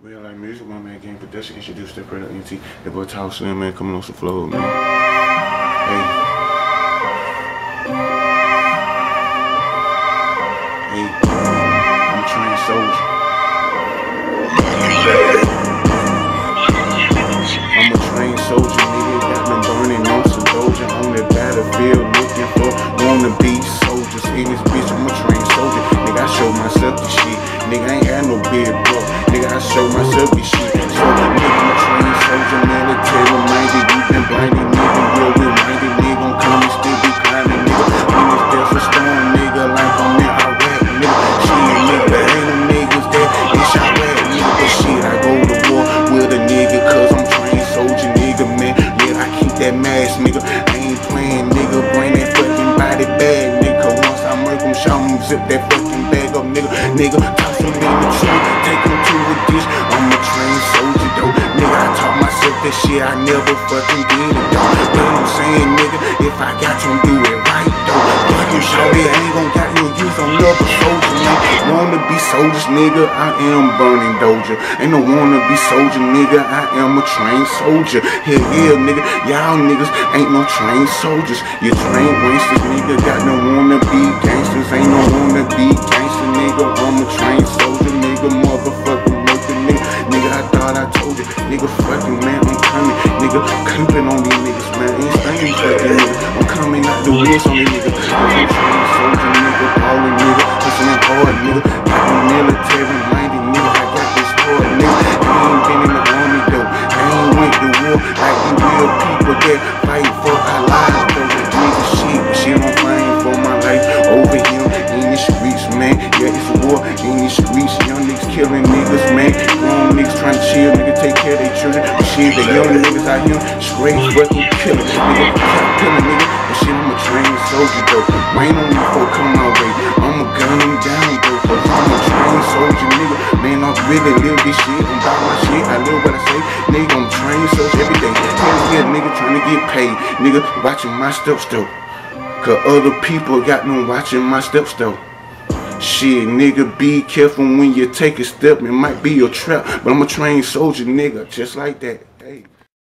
Real life music, one man game production, introduced that brother NT. That boy Tall Slim, man, coming on some flow, man. Hey. Hey. I'm a trained soldier. I'm a trained soldier, nigga. Got them burning on some doja on the battlefield, looking for wannabe soldiers. In this bitch, I'm a trained soldier. Nigga, I show myself the shit. Nigga, I ain't had no big bro. Nigga, I show myself the shit. So, nigga, I'm a trained soldier, military minded. You been blinded, nigga. You're reminded, nigga. I'm coming, still be climbing, nigga. When it's there's a storm, nigga, like I'm in Iraq, nigga. Shit, nigga, ain't no niggas there. It's Iraq, nigga. But shit, I go to war with a nigga, cause I'm trained soldier, nigga, man. Yeah, I keep that mask, nigga. I ain't playing, nigga. Bring that fucking body bag, nigga. Once I murk him, shout him, zip that fucking bag up, nigga. Nigga, toss him in the tree, take him to a dish. I'm a trained soldier, though. Nigga, I taught myself that shit, I never fucking did it, though. But I'm saying, nigga, if I got to do it right, though. Fucking shorty, I ain't gon' got no use on another soldier, man. Wanna be soldiers, nigga, I am burning doja. Ain't no wanna be soldier, nigga, I am a trained soldier. Hell yeah, nigga, y'all niggas ain't no trained soldiers. You trained wanksters, nigga, got no wanna be gangsters. Ain't no wanna be gangster, nigga. I'm a trained soldier, nigga, motherfucking murder, nigga. Nigga, I thought I told you, nigga, fucking man, I'm coming, nigga, creeping on these niggas, man. Ain't stunning fucking nigga. I'm coming out the woods on these niggas. I'm a trained soldier, nigga, balling, nigga, pushing it hard, nigga. Got the military minded, nigga. I got this hard, nigga. I ain't been in the army though. I ain't went to war like the real people that fight for our lives though. Nigga, shit, I'm fighting for my life over here in the streets, man. Yeah, it's a war in the streets. Young niggas killing niggas, man. Grown niggas trying to chill, nigga, take care of their children. But shit, the young niggas out here straight fucking killing, nigga. Killing, nigga. But shit, I'm a trained soldier though. Rain on me before come my way. I'ma gun them down though, cause I'm a trained soldier, nigga. Man, I really live this shit. I'm about my shit. I live what I say, nigga. I'm trained soldier every day. Hell yeah, nigga, trying to get paid, nigga. Watching my steps though. Cause other people got them watching my steps though. Shit, nigga, be careful when you take a step. It might be a trap, but I'm a trained soldier, nigga, just like that.